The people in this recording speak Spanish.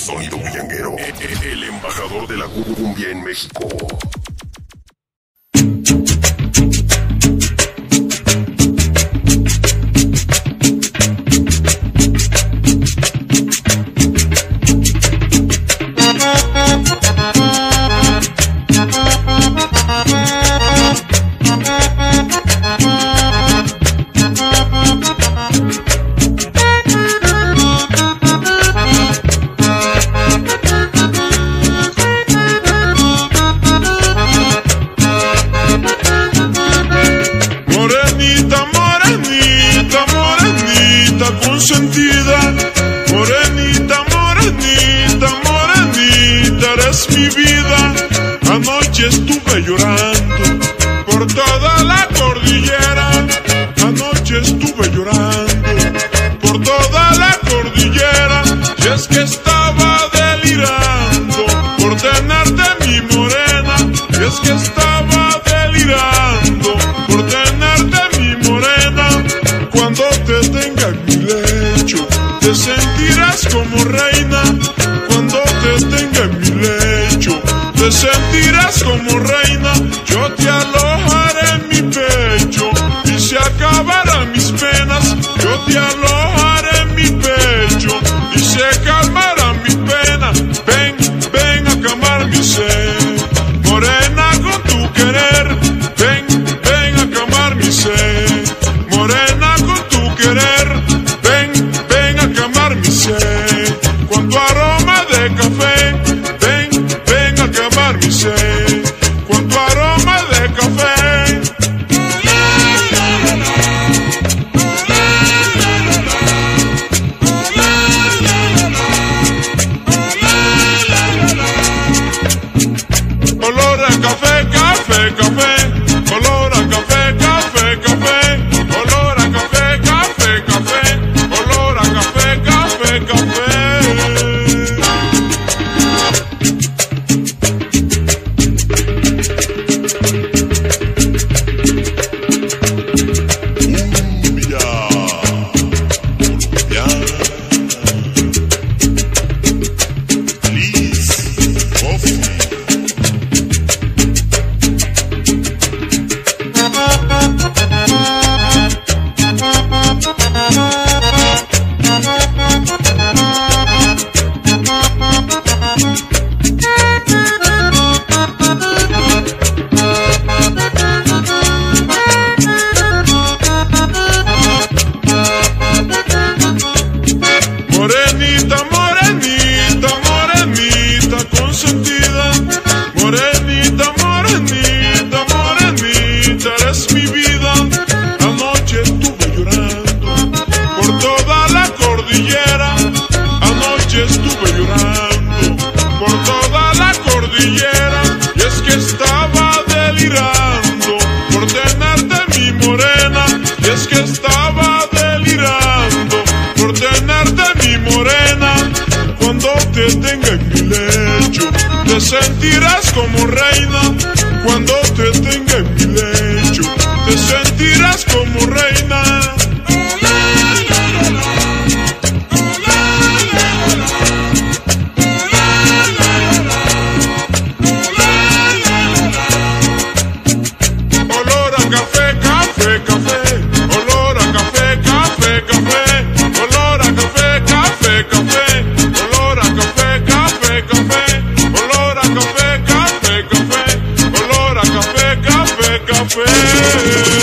Sonido bullanguero, el embajador de la cumbia en México. Consentida, morenita, morenita, morenita, eres mi vida. Anoche estuve llorando por toda la cordillera. Anoche estuve llorando por toda la cordillera. Y es que estaba delirando por tenerte mi morena. Y es que estaba delirando por tenerte mi morena. Cuando te tenga en mi lecho, te sentirás como reina. Cuando te tenga en mi lecho, te sentirás como reina. Yo te alojaré en mi pecho y se acabarán mis penas. Yo te alojaré en mi pecho y se calmarán mis penas. Ven, ven a calmar mi sed, morena, con tu querer. Ven, ven a calmar mi sed, morena, con tu querer. Ven, ven a calmar mi sed con tu aroma de café. Ven, ven a calmar mi sed con tu aroma de café. Olor a café, café, café. Olor a café, café, café. Olor a café, café, café. Olor a café, café, café. Morenita, morenita, morenita, consentida. Morenita, morenita, morenita, eres mi vida. Anoche estuve llorando por toda la cordillera. Anoche estuve llorando por toda la cordillera. Y es que estaba delirando por tenerte mi morena. Y es que estaba delirando por tenerte mi morena. Cuando te tenga en mi lecho, te sentirás como reina. Cuando te tenga en mi lecho, te sentirás como reina. Olor a café, café, café. Olor a café, café, café. Olor a café, café, café. Olor a café, café, café. Olor a café, café, café. Olor a café, café, café.